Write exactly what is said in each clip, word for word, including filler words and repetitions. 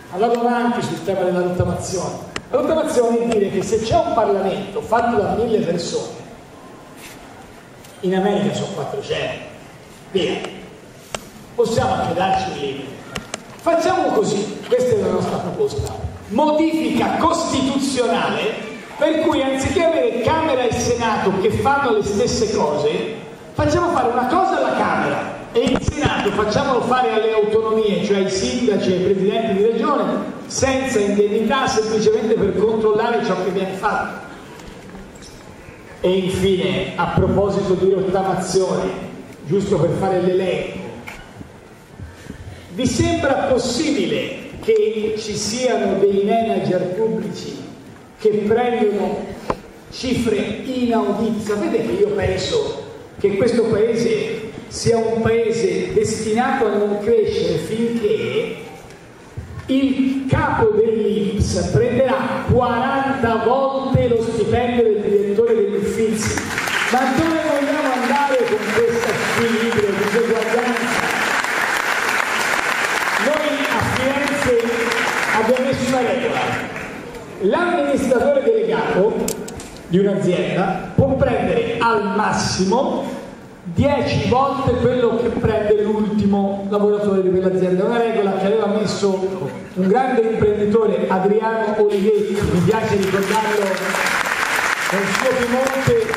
andato avanti sul tema della rottamazione. La rottamazione è dire che se c'è un Parlamento fatto da mille persone, in America sono quattrocento, via, possiamo anche darci un limite. Facciamo così, questa è la nostra proposta, modifica costituzionale per cui anziché avere Camera e Senato che fanno le stesse cose, facciamo fare una cosa alla Camera e il Senato facciamolo fare alle autonomie, cioè ai sindaci e ai presidenti di regione, senza indennità, semplicemente per controllare ciò che viene fatto. E infine, a proposito di rottamazione, giusto per fare l'elenco, vi sembra possibile che ci siano dei manager pubblici che prendono cifre inaudite? Sapete che io penso che questo paese sia un paese destinato a non crescere finché il capo dell'I N P S prenderà quaranta volte lo stipendio del direttore degli Uffizi. Ma dove vogliamo andare con questo squilibrio, diseguaglianza? Noi a Firenze abbiamo messo una regola: l'amministratore delegato di un'azienda può prendere al massimo dieci volte quello che prende l'ultimo lavoratore di quell'azienda. È una regola che aveva messo un grande imprenditore, Adriano Olivetti, mi piace ricordarlo nel suo Piemonte.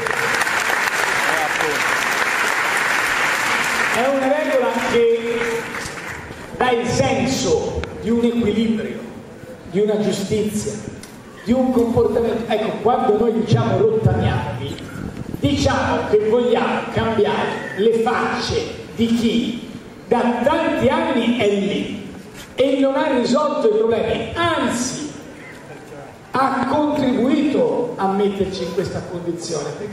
È una regola che dà il senso di un equilibrio, di una giustizia, di un comportamento. Ecco, quando noi diciamo rottamiamovi, diciamo che vogliamo cambiare le facce di chi da tanti anni è lì e non ha risolto i problemi, anzi ha contribuito a metterci in questa condizione.